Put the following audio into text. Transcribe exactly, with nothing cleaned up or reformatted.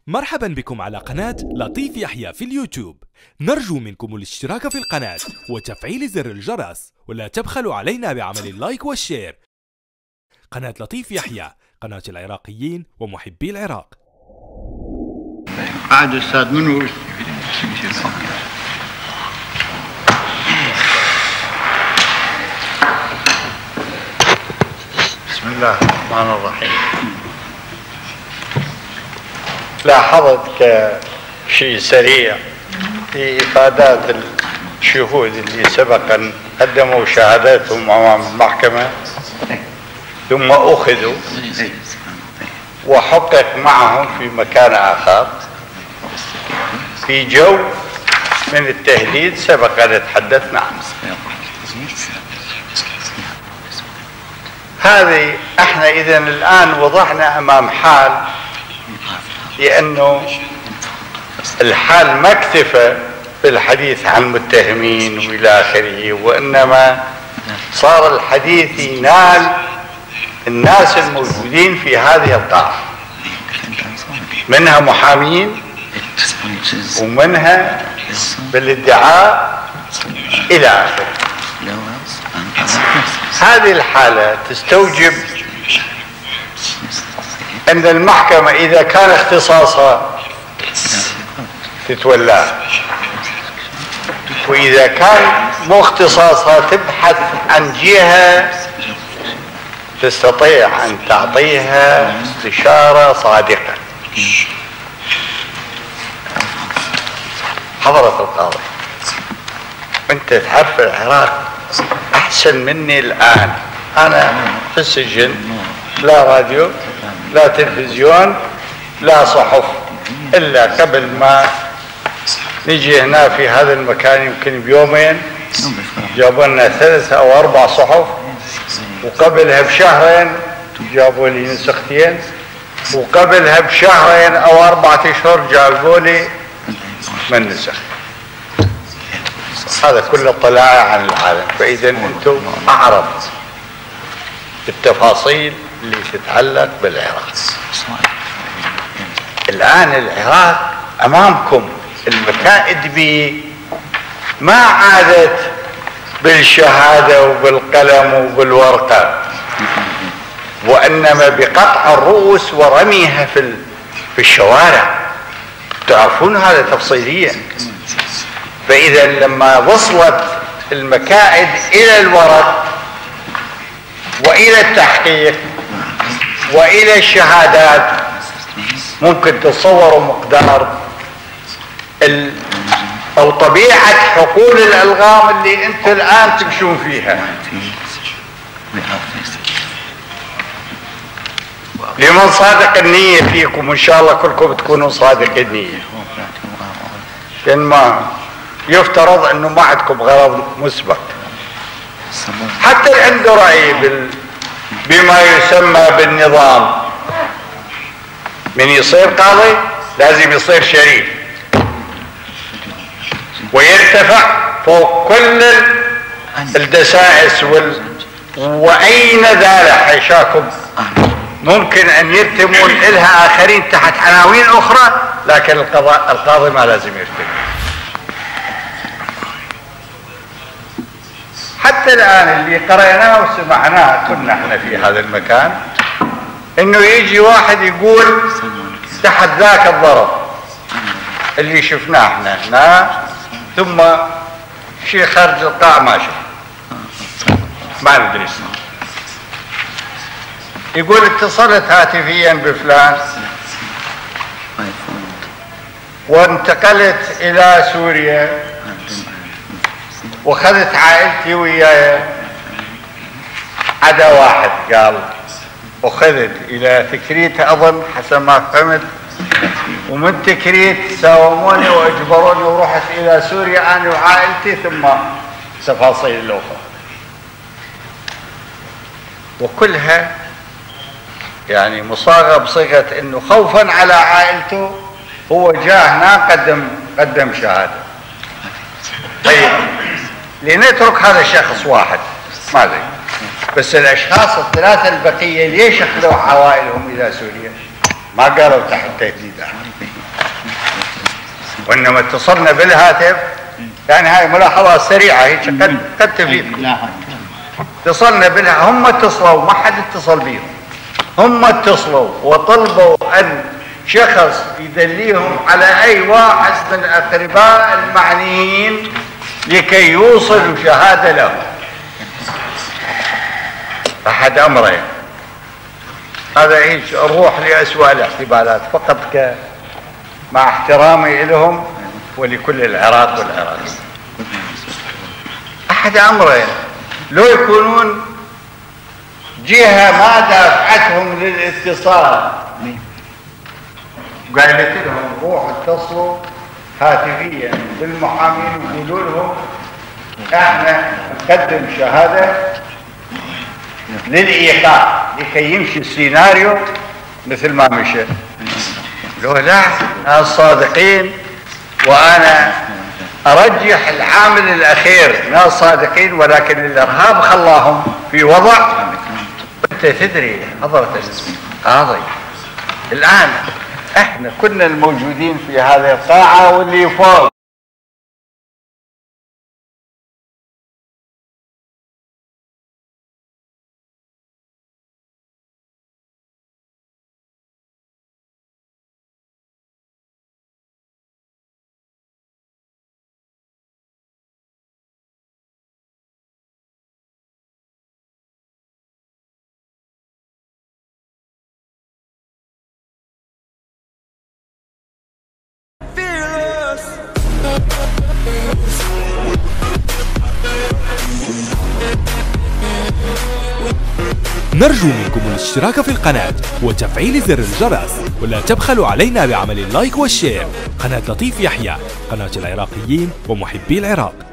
مرحبا بكم على قناة لطيف يحيى في اليوتيوب. نرجو منكم الاشتراك في القناة وتفعيل زر الجرس، ولا تبخلوا علينا بعمل اللايك والشير. قناة لطيف يحيى، قناة العراقيين ومحبي العراق. قاعد أستاذ منو؟ بسم الله الرحمن الرحيم. لاحظت كشيء سريع في إفادات الشهود اللي سبقا قدموا شهاداتهم أمام المحكمة ثم أخذوا وحقق معهم في مكان آخر في جو من التهديد سبق أن تحدثنا عنه. هذه احنا إذن الآن وضعنا أمام حال، لأنه الحال ما اكتفى بالحديث عن المتهمين وإلى آخره، وإنما صار الحديث ينال الناس الموجودين في هذه القاعة، منها محامين ومنها بالادعاء إلى آخره. هذه الحالة تستوجب أن المحكمة إذا كان اختصاصها تتولاه، وإذا كان مو اختصاصها تبحث عن جهة تستطيع أن تعطيها استشارة صادقة. حضرة القاضي، أنت تعرف العراق أحسن مني الآن. أنا في السجن، لا راديو لا تلفزيون لا صحف، إلا قبل ما نجي هنا في هذا المكان يمكن بيومين جابوا لنا ثلاث أو أربع صحف، وقبلها بشهرين جابوا لي نسختين، وقبلها بشهرين أو أربعة أشهر جابوا لي من نسخ. هذا كله طلاع عن العالم. فإذا أنتم أعرف التفاصيل اللي تتعلق بالعراق. الآن العراق أمامكم، المكائد به ما عادت بالشهادة وبالقلم وبالورقة، وإنما بقطع الرؤوس ورميها في في الشوارع. تعرفون هذا تفصيليا. فإذا لما وصلت المكائد إلى الورق وإلى التحقيق وإلى الشهادات، ممكن تتصوروا مقدار ال أو طبيعة حقول الألغام اللي أنت الآن تمشون فيها. لمن صادق النية فيكم، إن شاء الله كلكم تكونوا صادق النية، لأن ما يفترض أنه ما عندكم غرض مسبق. حتى اللي عنده رأي بال... بما يسمى بالنظام، من يصير قاضي لازم يصير شريف ويرتفع فوق كل الدسائس وال... وأين ذال حيشاكم ممكن أن يرتمون إلها آخرين تحت عناوين أخرى، لكن القضاء القاضي ما لازم يرتم. حتى الآن اللي قرأناه وسمعناه كنا احنا في هذا المكان، انه يجي واحد يقول تحت ذاك الضرب اللي شفناه احنا هنا، ثم شيء خارج القاع ما شف ما ندري اسمه، يقول اتصلت هاتفيا بفلان وانتقلت الى سوريا وخذت عائلتي وياي، عدا واحد قال وخذت الى تكريت اظن حسب ما فهمت، ومن تكريت ساوموني واجبروني ورحت الى سوريا انا وعائلتي، ثم تفاصيل الاخرى. وكلها يعني مصاغه بصيغه انه خوفا على عائلته هو جاء هنا قدم قدم شهاده. طيب لنترك هذا الشخص واحد ما ادري، بس الاشخاص الثلاثه البقيه ليش اخذوا عوائلهم الى سوريا؟ ما قالوا تحت تهديد. وإنما اتصلنا بالهاتف، يعني هاي ملاحظة سريعة هيك قد قد تفيد. اتصلنا بالها، هم اتصلوا، ما حد اتصل بيهم، هم اتصلوا وطلبوا أن شخص يدليهم على أي واحد من الأقرباء المعنيين لكي يوصلوا شهادة له. أحد أمرين، هذا هيك نروح لأسوأ الاحتمالات فقط ك مع احترامي لهم ولكل العراق والعراق. أحد أمرين، لو يكونون جهة ما دافعتهم للاتصال قالت لهم روحوا اتصلوا هاتفيا بالمحامين وقولوا لهم احنا نقدم شهادة للإيقاع لكي يمشي السيناريو مثل ما مشى. لو لا، ناس صادقين، وأنا أرجح العامل الأخير، ناس صادقين، ولكن الإرهاب خلاهم في وضع. أنت تدري حضرة القاضي الآن احنا كنا الموجودين في هذه القاعة واللي فوق نرجو منكم الاشتراك في القناة وتفعيل زر الجرس، ولا تبخلوا علينا بعمل اللايك والشير. قناة لطيف يحيى، قناة العراقيين ومحبي العراق.